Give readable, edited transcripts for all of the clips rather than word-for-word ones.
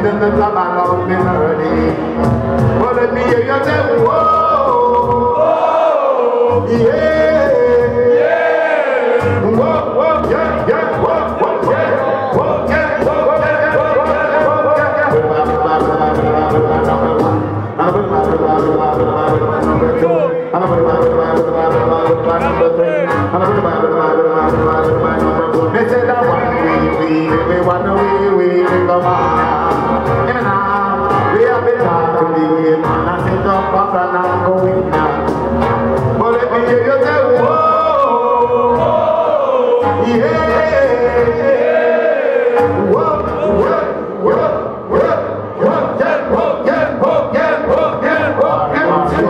them the club and love me early. But let me hear you say, whoa, yeah, whoa, whoa, yeah, yeah, whoa, whoa, yeah, whoa, yeah, whoa, yeah, whoa, they said that one we want to we come on. We have been hard to live, and I sit up and I'm going now. But let me hear you say, whoa, yeah, whoa, whoa, whoa, whoa, whoa, yeah, whoa, yeah, whoa, yeah, whoa, yeah, whoa, yeah.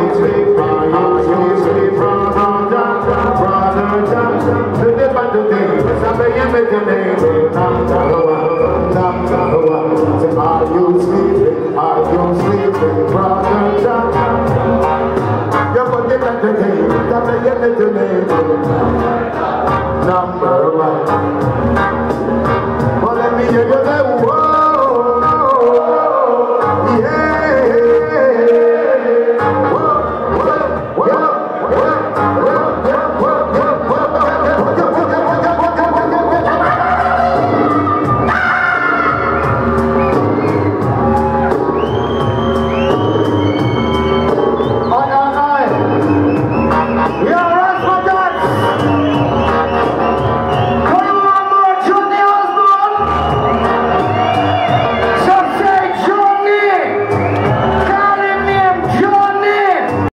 Are you sleeping? Are you sleeping, brother John? You forget that the name, that the name, number one. Well, let me hear you say,